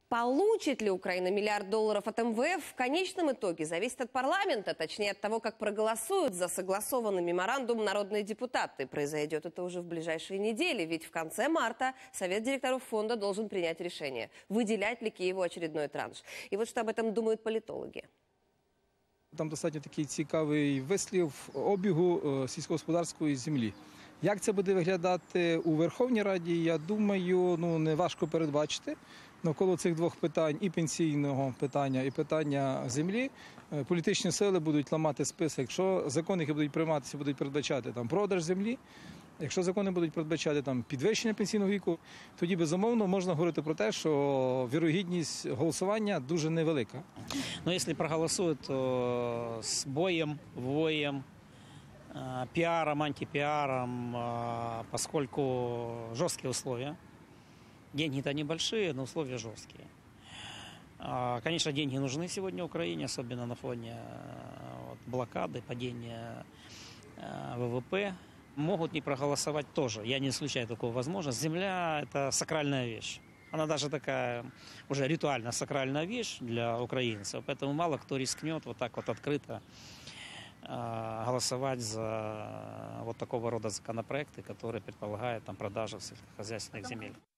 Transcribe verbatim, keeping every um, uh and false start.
Получит ли Украина миллиард долларов от эм вэ эф, в конечном итоге зависит от парламента, точнее от того, как проголосуют за согласованный меморандум народные депутаты. Произойдет это уже в ближайшие недели, ведь в конце марта Совет директоров фонда должен принять решение, выделять ли Киеву очередной транш. И вот что об этом думают политологи. Там достатньо такий цікавий вислів обігу сільськогосподарської землі. Як це буде виглядати у Верховній Раді, я думаю, ну, не важко передбачити. Навколо цих двох питань, і пенсійного питання, і питання землі, політичні сили будуть ламати список. Якщо закони, які будуть прийматися, будуть передбачати там продаж землі, якщо закони будуть передбачати там підвищення пенсійного віку, тоді, безумовно, можна говорити про те, що вірогідність голосування дуже невелика. Но если проголосуют, то с боем, воем, пиаром, антипиаром, поскольку жесткие условия. Деньги-то небольшие, но условия жесткие. Конечно, деньги нужны сегодня Украине, особенно на фоне вот, блокады, падения вэ вэ пэ. Могут не проголосовать тоже, я не исключаю такую возможность. Земля – это сакральная вещь. Она даже такая уже ритуально сакральная вещь для украинцев, поэтому мало кто рискнет вот так вот открыто голосовать за вот такого рода законопроекты, которые предполагают там продажу сельскохозяйственных земель.